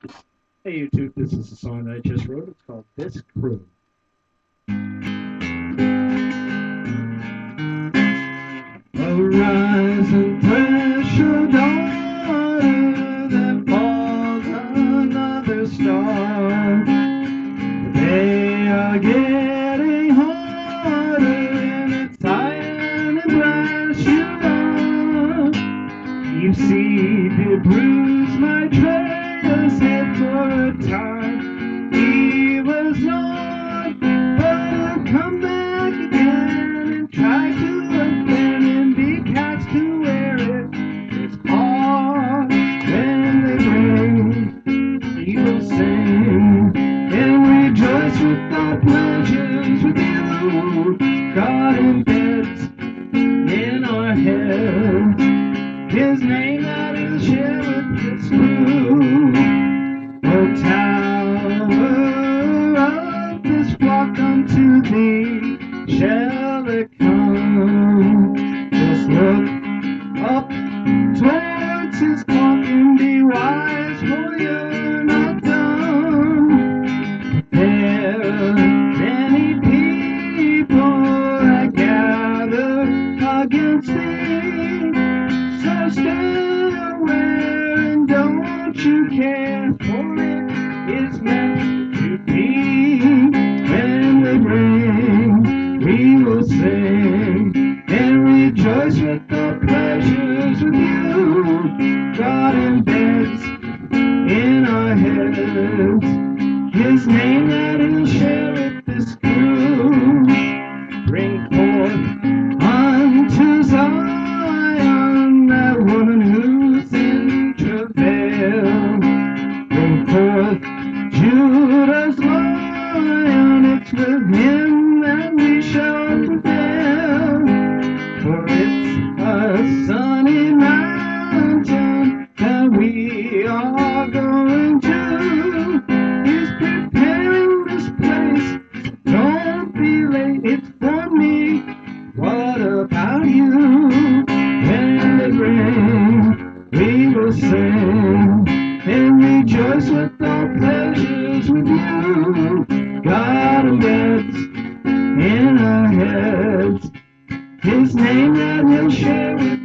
Hey YouTube, this is a song that I just wrote. It's called This Crew. Arise and thresh your daughter, that falls another star. They are getting harder, and it's iron and brass you are. You see, the bruise Maitreya's head for a time. He was not, but he'll come back again and try to again and be cast to where it's hard. When they bring, he will sing and rejoice with our pleasures with you. God embeds in our heads His name that is share with this crew. O tower of this flock unto thee shall it come. Just look up towards his clock and be wise, for you're not done. There are many people that gather against thee, so stay aware and don't you care, for it is meant to be. When they bring, we will sing and rejoice with the pleasures with you. God embeds in our heads His name that He'll share with this crew. Bring forth unto Zion that woman who's in travail. Bring forth Judah's lion, it's with him that we shall prevail. For it's a sunny mountain that we are going to. He's preparing this place, don't be late, it's for me. What about you? When they bring, we will sing and rejoice with our pleasures with you. God embeds in our heads His name that He'll share with